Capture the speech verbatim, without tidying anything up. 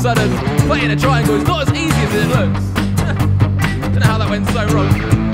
sudden, playing a triangle is not as easy as it looks. Don't know how that went so wrong.